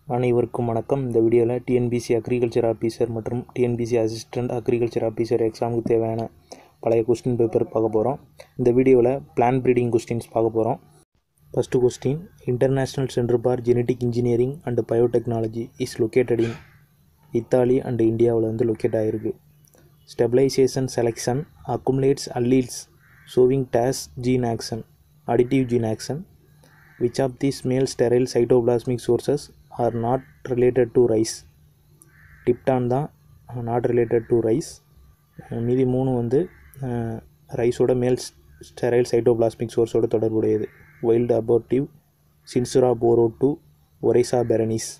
அனைவருக்கும் வணக்கம். இந்த வீடியோவில் டிஎன்பிசி அக்ரிகல்ச்சர் ஆஃபீஸர் மற்றும் டிஎன்பிசி அசிஸ்டண்ட் அக்ரிகல்ச்சர் ஆஃபீஸர் எக்ஸாமுக்கு தேவையான பழைய கொஸ்டின் பேப்பர் பார்க்க போகிறோம். இந்த வீடியோவில் பிளான் ப்ரீடிங் கொஸ்டின்ஸ் பார்க்க போகிறோம். First question, international centre for genetic engineering and biotechnology is located in Italy and இந்தியாவில் லொக்கேட் ஆகிருக்கு. Stabilization selection accumulates alleles showing டேஸ் gene action additive gene action. Which of these male sterile cytoplasmic sources are not related to rice? டிப்டான் தான் not related to rice. மீதி மூணு ரைஸோட மேல் sterile cytoplasmic சோர்ஸோட தொடர்புடையது. வைல்டு அபோர்டிவ், சின்சுரா போரோ2, Oryza perennis.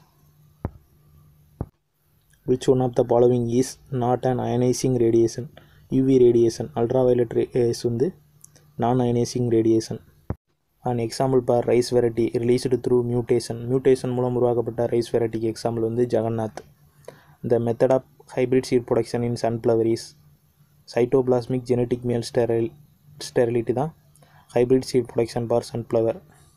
Which one of the following is not an ionizing radiation? UV radiation, ultraviolet rays non-ionizing radiation. An example for rice variety released through mutation. Mutation மூலம் உருவாக்கப்பட்ட rice வெரைட்டிக்கு example Jagannath. The method of hybrid seed production in sunflower is cytoplasmic genetic male sterility தான் hybrid seed production for sunflower.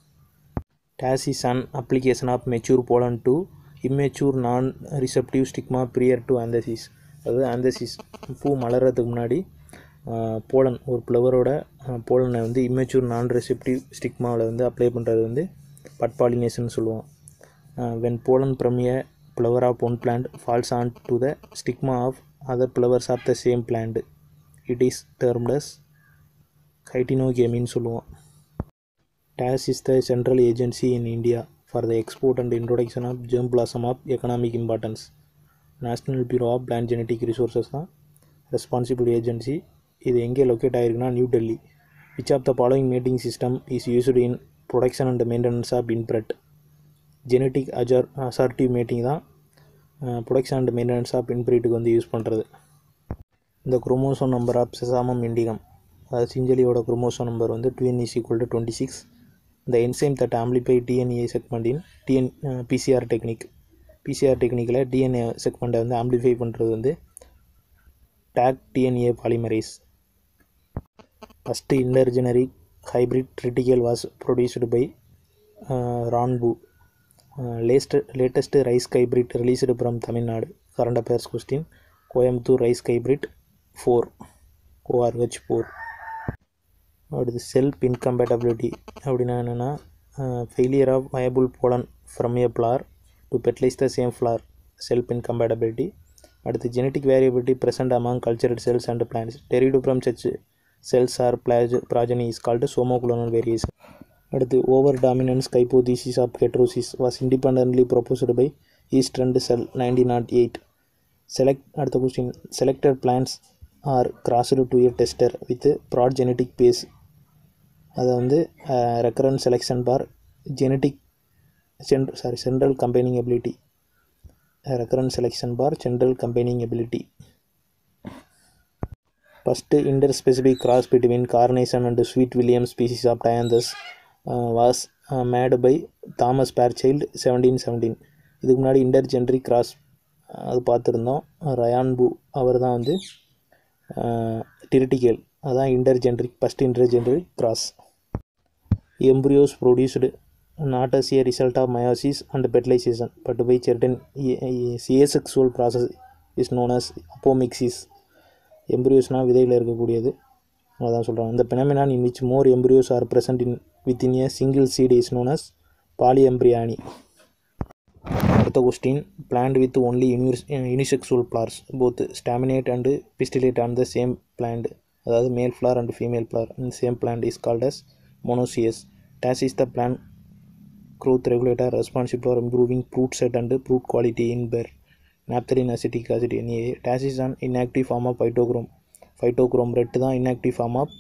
TAS is an application of mature pollen to immature non-receptive stigma prior to anthesis. அதாவது anthesis பூ மலர்றதுக்கு முன்னாடி pollen ஒரு ஃப்ளவரோட போலனை immature non receptive ஸ்டிக்மாவில் apply பண்ணுறது bud pollination சொல்லுவோம். when pollen from a flower of one plant falls on to the stigma of other flowers of the same plant, it is termed as கைட்டினோகேமின்னு சொல்லுவோம். TAS is the central agency in India for the export and introduction of germ plasm of economic importance. National Bureau of Plant Genetic Resources தான் responsible agency. இது எங்கே locate ஆகிருக்குன்னா New Delhi. Which of the following mating system is used in production and maintenance of inbred? Genetic assortative mating தான் production and maintenance of இன்பெட்டுக்கு use பண்ணுறது. இந்த chromosome number of Sesamum indicum, அதாவது சிஞ்சலியோட குரோமோசோம் நம்பர் 2n = 26. இந்த enzyme that amplify DNA segment in PCR technique. PCR டெக்னிக்கில் DNA செக்மெண்ட்டை amplify பண்ணுறது tag DNA polymerase. First intergeneric hybrid triticale was produced by Ranbu. Latest rice hybrid released from Tamil Nadu. Current affairs question, Coimbatore rice hybrid 4, ORH4. அடுத்து self incompatibility அப்படின்னா என்னென்னா failure of viable pollen from a flower to fertilize the same flower, self incompatibility. அடுத்து genetic variability present among cultured cells and plants derived from such cells or progeny is called somoclonal variation. அடுத்து over dominance hypothesis of heterosis was independently proposed by East and Cell 1908. அடுத்த question, selected plants are crossed to a tester with broad genetic base. அது recurrent selection for central combining ability. Recurrent selection bar general combining ability. First interspecific cross between carnation and sweet william species of Dianthus was made by Thomas Fairchild 1717. இதுக்கு முன்னாடி இன்டர்ஜென்ரிக் cross அது பார்த்துருந்தோம். ரயான்பு அவர் தான் triticale, அதுதான் intergeneric first intergeneric cross. Embryos produced not as a result of meiosis and fertilization but by certain asexual process is known as apomixis. embryosனா விதையில் இருக்கக்கூடியது, அதான் சொல்கிறாங்க. இந்த phenomenon in which more embryos are present within a single seed is known as polyembryony. அடுத்த question, plant with only unisexual flowers both staminate and pistillate on the same plant, அதாவது male flower and female flower in the same plant is called as monoecious. TAS is the plant growth regulator responsible for improving fruit set and fruit quality in beer. Naphthalene acetic acid NA. TAS is an inactive form of phytochrome. Phytochrome red தான் inactive form of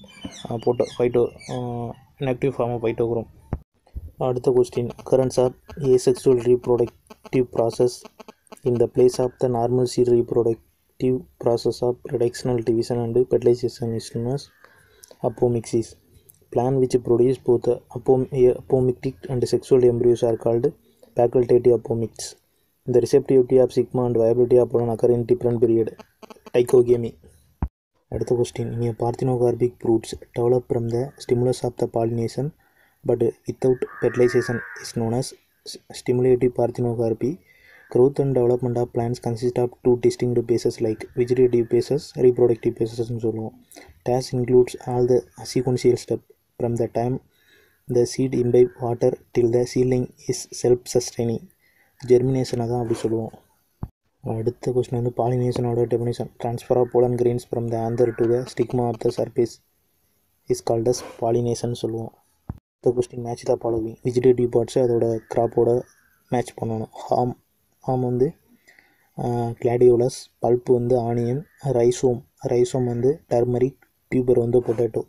phytochrome. அடுத்த question, occurrence of asexual reproductive process in the place of the normal seed reproductive process of reductional division and fertilization is known as apomixis. Plant which produce both apomictic and sexual embryos are called facultative apomicts. The receptivity of sigma and viability of pollen occur in different period. Dichogamy. அடுத்த question, parthenocarpic fruits develop from the stimulus of the pollination but without fertilization is known as stimulative parthenocarpy. Growth and development of plants consist of two distinct phases like vegetative phases, reproductive phases ன்னு சொல்லுவோம். TAS includes all the sequential steps from the time the seed imbibe water till the seedling is self-sustaining. ஜெர்மினேஷனை தான் அப்படி சொல்லுவோம். அடுத்த question வந்து பாலினேஷனோட definition. Transfer of pollen grains from the anther to the stigma of the surface is called as pollination சொல்லுவோம். அடுத்த question match the following. Vegetative பார்ட்ஸை அதோட கிராப்போட மேட்ச் பண்ணணும். ஹாம் வந்து கிளாடியோலஸ், பல்ப்பு வந்து ஆனியன், ரைசோம் வந்து டர்மரிக், டியூபர் வந்து potato.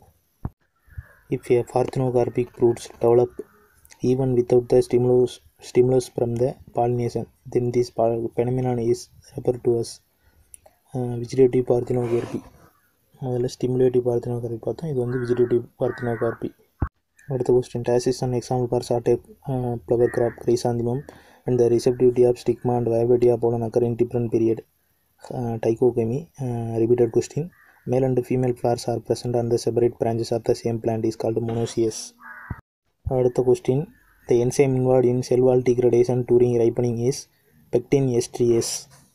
If a parthenocarpic fruits develop even without the stimulus from the pollination, then this phenomenon is referred to as vegetative parthenocarpy. முதல்ல ஸ்டிமுலேட்டிவ் பார்த்தினோகார்பி பார்த்தோம், இது வந்து வெஜிடேட்டிவ் பார்த்தினோகார்பி. அடுத்த question. TAS is an example for short-egg flower crop chrysanthemum and the receptivity of stigma and viability of pollen occur in different period. Trichochemy. Repeated question. Male and female flowers are present on the separate branches of the same plant is called monoecious. அடுத்த question. The enzyme involved in cell wall degradation during ripening is pectin esterase.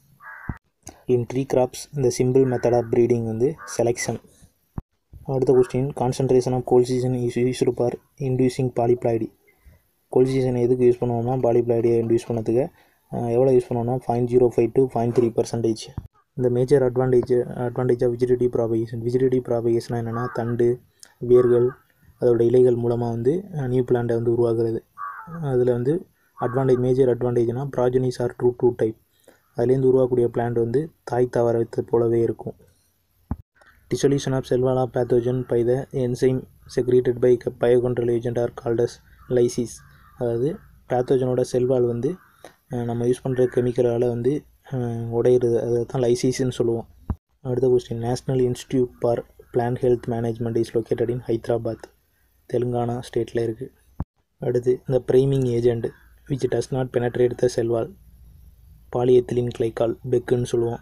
In tree crops, the simple method of breeding வந்து selection. அடுத்த question. Concentration of colicison is used for inducing polyploidy. Colchicine எதுக்கு use பண்ணுவோம்னா பாலிப்ளாய்டியை induce பண்ணதுக்கு. எவ்வளோ use பண்ணுவோம்னா 0.05 to 0.3%. இந்த major advantage of vegetative propagation என்னென்னா தண்டு, வேர்கள், அதோட இலைகள் மூலமாக வந்து நியூ பிளான்ட்டை வந்து உருவாக்குறது. அதில் வந்து மேஜர் அட்வான்டேஜ்னால் ப்ராஜனிஸ் ஆர் ட்ரூ டைப். அதுலேருந்து உருவாக்கக்கூடிய பிளான்ட் வந்து தாய் தாவரத்தை போலவே இருக்கும். Dissolution of cell wall of pathogen by the enzyme secreted by biocontrol agent are called as lysis. அதாவது பேத்தோஜனோட செல்வால் வந்து நம்ம யூஸ் பண்ணுற கெமிக்கலால் வந்து உடையிறது, அதை தான் லைசிஸ்ன்னு சொல்லுவோம். அடுத்த question. National institute for plant health management is located in Hyderabad, Telangana ஸ்டேட்டில் இருக்குது. அடுத்து இந்த priming agent which does not penetrate the cell wall, polyethylene glycol, பெக்குன்னு சொல்லுவோம்.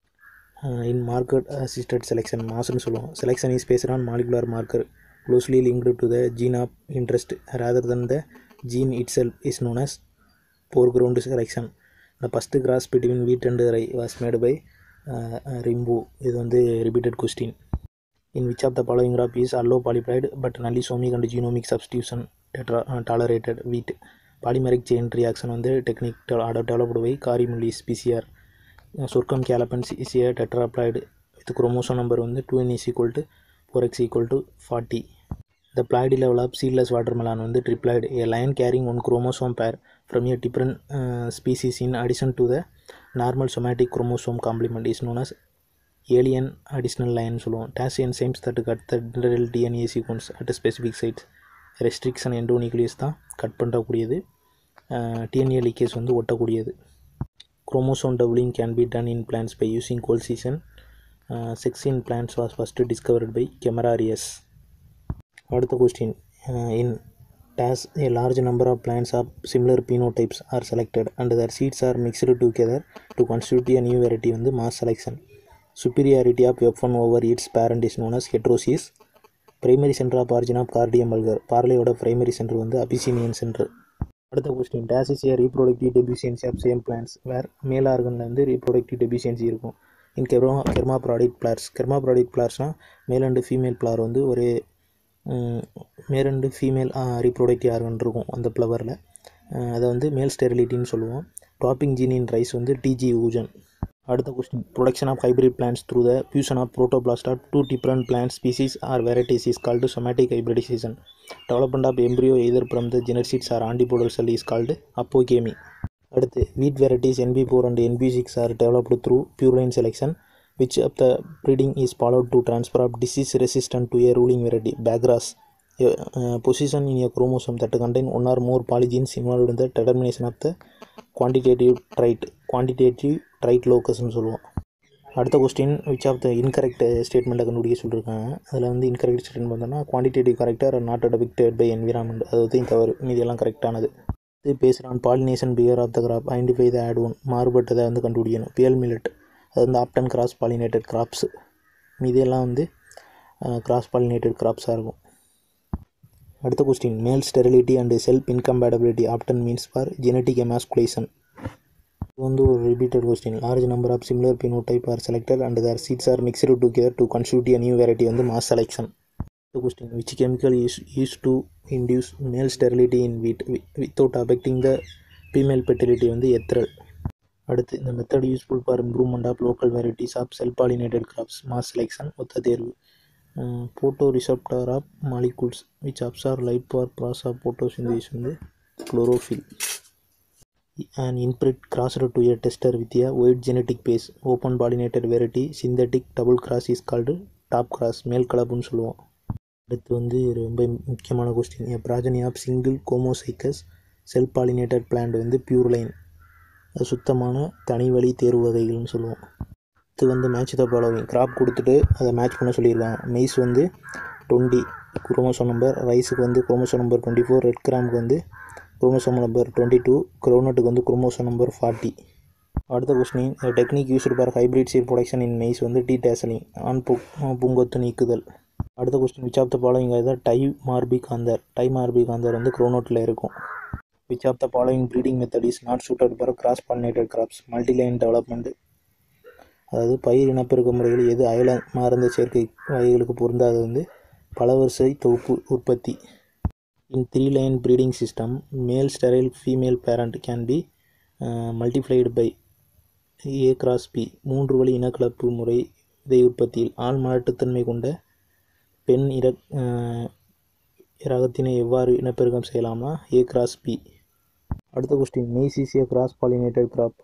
இன் மார்க்கர் அசிஸ்டட் செலெக்ஷன், மாஸ்ன்னு சொல்லுவோம். Selection is based on molecular marker closely linked to the gene of interest rather than the gene itself is known as foreground selection. The first cross between wheat and rye was made by Rimbaud. இது வந்து repeated question. In which of the following crop is allo polyploid but nullisomic and genomic substitution tolerated? Wheat. Polymeric chain reaction வந்து technique developed by Kari Mullis, PCR. Sorghum callipens is a tetraploid with chromosome number வந்து 2n is equal to 4x equal to 40. The ploid level of seedless watermelon வந்து triploid, a line carrying one chromosome pair from a different species in addition to the normal somatic chromosome complement is known as alien additional line சொல்லுவோம். TAS enzymes that cut the DNA sequence at specific sites. Restriction endonuclease தான் cut பண்ணக்கூடியது, DNA leakage வந்து ஒட்டக்கூடியது. Chromosome doubling can be done in plants by using colicison. Sex in plants was first discovered by Camerarius. அடுத்த question. In TAS, a large number of plants of similar phenotypes are selected and their seeds are mixed together to constitute a new variety வந்து mass selection. Superiority of F1 over its parent is known as heterosis. Primary center of origin of Cardium vulgar, பார்லையோட primary center வந்து Abyssinian center. அடுத்த question. TAS is a reproductive deficiency of same plants where male organல வந்து reproductive deficiency இருக்கும். இன் கெர்மாப்ராடிக் ஃப்ளார்ஸ்னால் மேல் and female flower வந்து ஒரு மேல் அண்டு ஃபீமேல் ரீப்ரொடக்டிவ் ஆர்கன் இருக்கும் அந்த ஃப்ளவரில். அதை வந்து மேல் ஸ்டெரிலிட்டின்னு சொல்லுவோம். டாப்பிங் ஜீன் இன் ரைஸ் வந்து டிஜி ஊஜன். அடுத்த question. Production of hybrid plants through the fusion of protoplast of two different plant species or varieties is called somatic hybridization. Development of embryo either from the synergids or antipodal cell is called apogamy. அடுத்து wheat varieties NB4 and NB6 are developed through purine selection. Which of the breeding is followed to transfer of disease resistant to a ruling variety? Bagras. Position in a chromosome that contain one or more polygenes involved in the determination of the quantitative trait locus ன்னு சொல்லுவோம். அடுத்த question. Which of the incorrect ஸ்டேட்மெண்ட்டை கண்டுபிடிக்க சொல்லியிருக்காங்க. அதில் வந்து incorrect statement பார்த்தோன்னா quantitative கரெக்டாக நாட் அஃபெக்டட் பை என்விரான்மெண்ட், அது தவறு, மீதியெல்லாம் கரெக்டானது. இது based on pollination behaviour of the crop, identify the odd one, மாறுபட்டதை வந்து கண்டுபிடிக்கணும். பியல் மில்லட் அது வந்து ஆப்டன் கிராஸ் பாலினேட்டட் கிராப்ஸ், மீதியெல்லாம் வந்து கிராஸ் பாலினேட்டட் கிராப்ஸாக இருக்கும். அடுத்த question, male sterility and self incompatibility often means for genetic emasculation. இது வந்து ஒரு repeated question. Large number of similar phenotype are selected and their seeds are mixed together to constitute a new variety வந்து mass selection. அடுத்த question, which chemical is used to induce male sterility in wheat without affecting the female fertility வந்து ethrel. அடுத்து, இந்த method useful for improvement of local varieties of self pollinated crops mass selection. ஒத்த தேர்வு. Photo receptor of molecules which absorb light for process of photosynthesis வந்து chlorophyll. An inbred crossed to a tester with a wide genetic base open pollinated variety synthetic double cross is called top cross. மேல் கலப்புன்னு சொல்லுவோம். அடுத்து வந்து ரொம்ப முக்கியமான question, a progeny of single homozygous self pollinated plant வந்து pure line. அது சுத்தமான தனி வழி தேர்வு வகைகள்னு சொல்லுவோம். இது வந்து மேட்ச் த ஃபாலோவிங். கிராப் கொடுத்துட்டு அதை மேட்ச் பண்ண சொல்லியிருக்காங்க. மெய்ஸ் வந்து 20 குரோமோசோம் நம்பர், ரைஸுக்கு வந்து குரோமோசோம் நம்பர் 24, ரெட் கிராமுக்கு வந்து குரோமோசோம் நம்பர் 22, க்ரௌனட்டுக்கு வந்து குரோமோசோம் நம்பர் 40. அடுத்த question, technique used for hybrid seed production in maize வந்து டீ டேசலிங் ஆண் பூங்கொத்து நீக்குதல். அடுத்த question, which of the following are dimorphic anther. Dimorphic anther வந்து க்ரௌனட்டில் இருக்கும். Which of the following breeding method is not suited for cross-pollinated crops? Multi-line development. அதாவது பயிர் இனப்பெருக்க முறைகள் எது அயல மருந்து சேர்க்கை வகைகளுக்கு பொருந்தாது வந்து பல வரிசை தொகுப்பு உற்பத்தி. In 3-line breeding system, male sterile female parent can be multiplied by A cross B. 3 வழி இனக்கலப்பு முறை விதை உற்பத்தியில் ஆள் மலட்டுத்தன்மை கொண்ட பெண் இரகத்தினை எவ்வாறு இனப்பெருக்கம் செய்யலாம்னா A cross B. அடுத்த question, maize is a cross pollinated crop.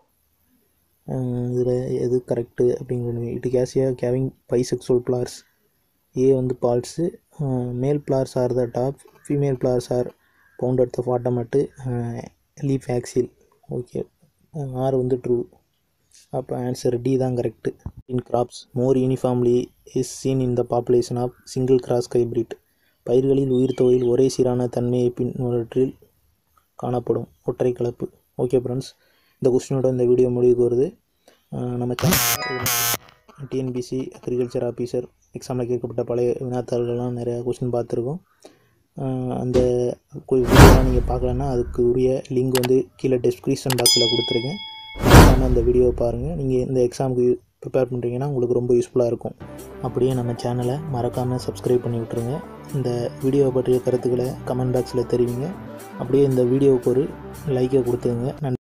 இதில் எது கரெக்டு அப்படிங்கிறது, இட் கேசியா கேவிங் பைசெக்சுவல் ஃப்ளார்ஸ். ஏ வந்து false, male flowers are the top, female flowers are found at the bottom at leaf axil. Okay, are வந்து true. அப்போ answer D தான் correct. In crops more uniformly is seen in the population of single cross hybrid. பயிர்களில் உயிர் தொகையில் ஒரே சீரான தன்மையை பின்வற்றில் காணப்படும் ஒற்றை கலப்பு. ஓகே ஃப்ரெண்ட்ஸ், இந்த கொஸ்டினோட இந்த வீடியோ முடிவுக்கு வருது. நம்ம சேனல் டிஎன்பிசி அக்ரிகல்ச்சர் ஆஃபீஸர் எக்ஸாமில் கேட்கப்பட்ட பழைய வினாத்தாள்கள்லாம் நிறையா கொஸ்டின் பார்த்துருக்கோம். அந்த வீடியோலாம் நீங்கள் பார்க்கலன்னா அதுக்கு உரிய லிங்க் வந்து கீழே டிஸ்கிரிப்ஷன் பாக்ஸில் கொடுத்துருக்கேன். மறக்காமல் அந்த வீடியோவை பாருங்கள். நீங்கள் இந்த எக்ஸாமுக்கு ப்ரிப்பேர் பண்ணுறீங்கன்னா உங்களுக்கு ரொம்ப யூஸ்ஃபுல்லாக இருக்கும். அப்படியே நம்ம சேனலை மறக்காமல் சப்ஸ்கிரைப் பண்ணி விட்ருங்க. இந்த வீடியோவை பற்றிய கருத்துக்களை கமெண்ட் பாக்ஸில் தெரிவிங்க. அப்படியே இந்த வீடியோவுக்கு ஒரு லைக்கை கொடுத்துருங்க. நன்றி.